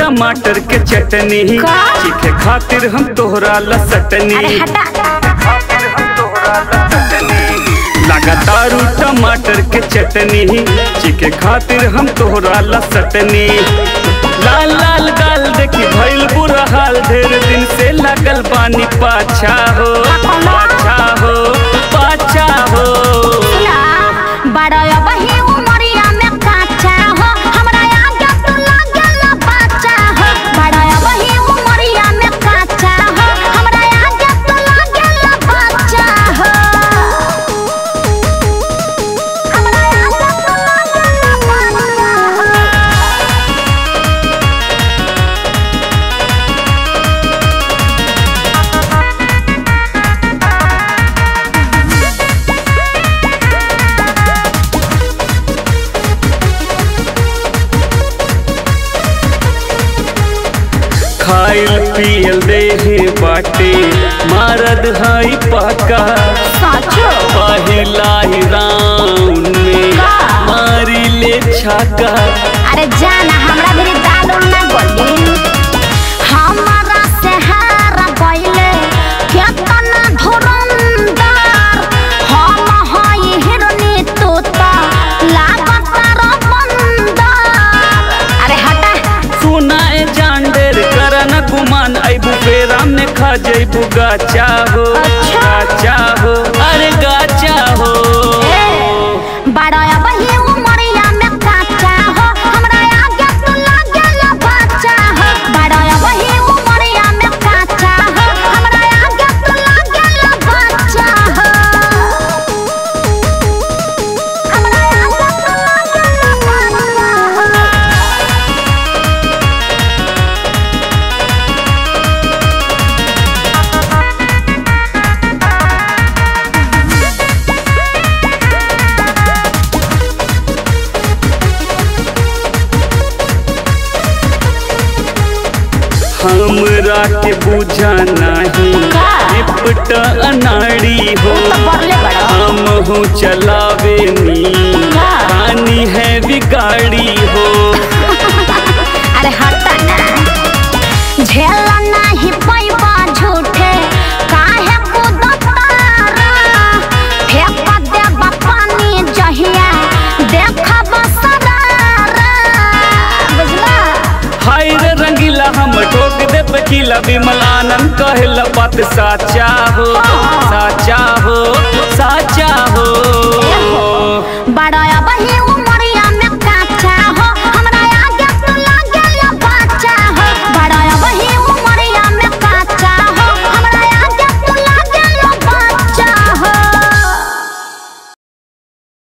टमाटर के चटनी चीखे खातिर हम तोहरा लसटनी लगातारू टमाटर के चटनी चीखे खातिर हम तोहरा लसटनी। लाल लाल गाल देखी भइल बुरा हाल ढेर दिन से लागल पानी पाछा हो पाछा हो पाछा हो। खाइल पियल देहे बाटे मारद हई पका पहिला ही राउंड में मारी ले छक्का। अरे जाना हमरा भी दाल ना बोली हमारा से हार गइले केतना धुरंधर हम हई हिरनी तोता लागत रबंदर। अरे हटा सुनाए जांडेर करन गुमान आइबू फेरा में खा जइबू गाचा हो गाचा हो अरे गाचा हो। बड़ा बही उमरिया में काचा हो हमरा आगे तू लागल बच्चा हो। बड़ा बही उमरिया में काचा हो हमरा आगे तू लागल बच्चा हो। हमरा आगे तू लागल बच्चा हो। हमरा के बुझा नहीं लिपट अनाड़ी हो हम हो चलावे नी पानी है बिगाड़ी हो। अरे हटा ना झेला नहीं पैबा झूठे काहे कुदतारा फेंक देबा पानी जहिया देखब सरारा बुझला। हाय रे रंगीला हम ठोक दे पकीला विमल आनंद कहला बात साचा हो साचा हो साचा हो।